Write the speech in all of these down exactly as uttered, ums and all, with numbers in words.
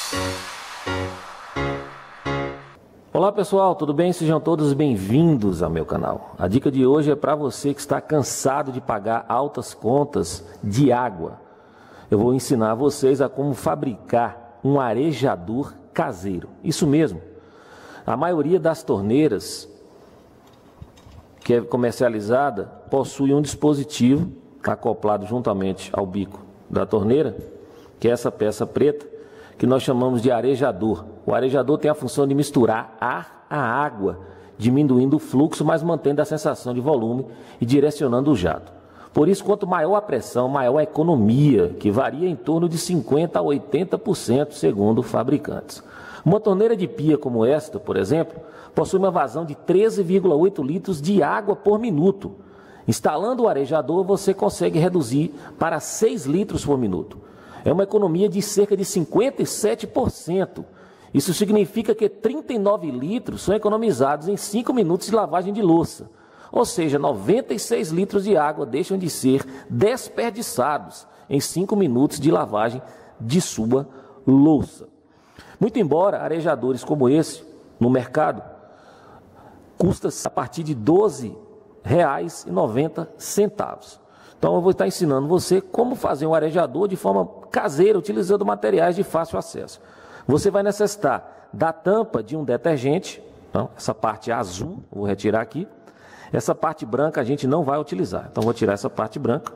Olá pessoal, tudo bem? Sejam todos bem-vindos ao meu canal. A dica de hoje é para você que está cansado de pagar altas contas de água. Eu vou ensinar vocês a como fabricar um arejador caseiro. Isso mesmo. A maioria das torneiras que é comercializada possui um dispositivo acoplado juntamente ao bico da torneira, que é essa peça preta, que nós chamamos de arejador. O arejador tem a função de misturar ar à água, diminuindo o fluxo, mas mantendo a sensação de volume e direcionando o jato. Por isso, quanto maior a pressão, maior a economia, que varia em torno de cinquenta a oitenta por cento, segundo fabricantes. Uma torneira de pia como esta, por exemplo, possui uma vazão de treze vírgula oito litros de água por minuto. Instalando o arejador, você consegue reduzir para seis litros por minuto. É uma economia de cerca de cinquenta e sete por cento. Isso significa que trinta e nove litros são economizados em cinco minutos de lavagem de louça. Ou seja, noventa e seis litros de água deixam de ser desperdiçados em cinco minutos de lavagem de sua louça. Muito embora arejadores como esse, no mercado, custa a partir de doze reais e noventa centavos. Então eu vou estar ensinando você como fazer um arejador de forma caseira, utilizando materiais de fácil acesso. Você vai necessitar da tampa de um detergente, então, essa parte azul, vou retirar aqui. Essa parte branca a gente não vai utilizar, então vou tirar essa parte branca.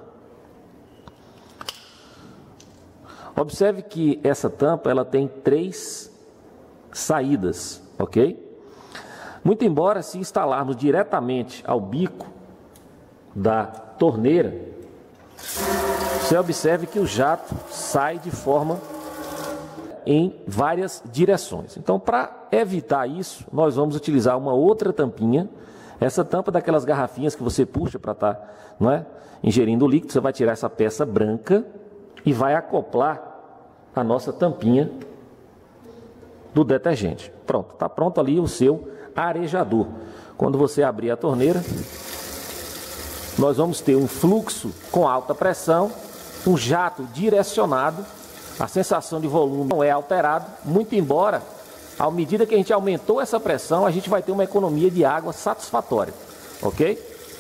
Observe que essa tampa ela tem três saídas, ok? Muito embora se instalarmos diretamente ao bico da torneira, você observe que o jato sai de forma em várias direções. Então, para evitar isso, nós vamos utilizar uma outra tampinha. Essa tampa daquelas garrafinhas que você puxa para estar, não é, ingerindo o líquido, você vai tirar essa peça branca e vai acoplar a nossa tampinha do detergente. Pronto, está pronto ali o seu arejador. Quando você abrir a torneira, nós vamos ter um fluxo com alta pressão, um jato direcionado, a sensação de volume não é alterada, muito embora, à medida que a gente aumentou essa pressão, a gente vai ter uma economia de água satisfatória, ok?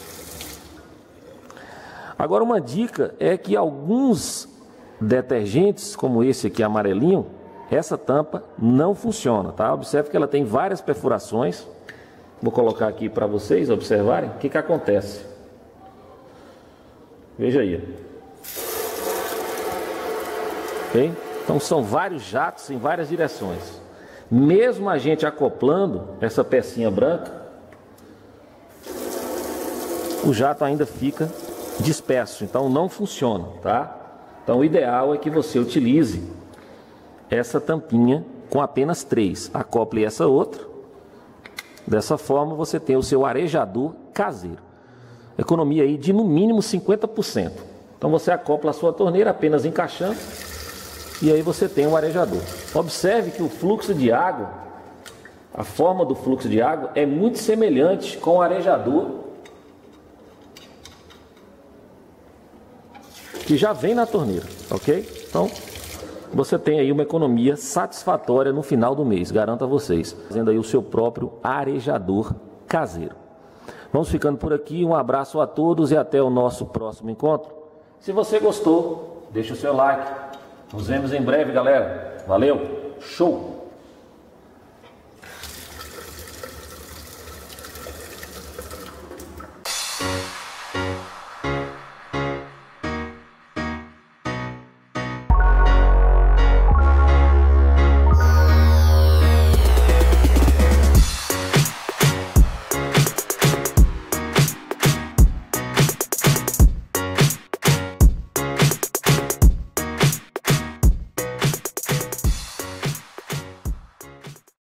Agora, uma dica é que alguns detergentes, como esse aqui amarelinho, essa tampa não funciona, tá? Observe que ela tem várias perfurações. Vou colocar aqui para vocês observarem o que que acontece. Veja aí. Okay? Então são vários jatos em várias direções. Mesmo a gente acoplando essa pecinha branca, o jato ainda fica disperso, então não funciona, tá? Então o ideal é que você utilize essa tampinha com apenas três. Acople essa outra. Dessa forma você tem o seu arejador caseiro. Economia aí de no mínimo cinquenta por cento. Então você acopla a sua torneira apenas encaixando e aí você tem um arejador. Observe que o fluxo de água, a forma do fluxo de água é muito semelhante com o arejador que já vem na torneira, ok? Então você tem aí uma economia satisfatória no final do mês, garanto a vocês, fazendo aí o seu próprio arejador caseiro. Vamos ficando por aqui, um abraço a todos e até o nosso próximo encontro. Se você gostou, deixa o seu like. Nos vemos em breve, galera. Valeu, show!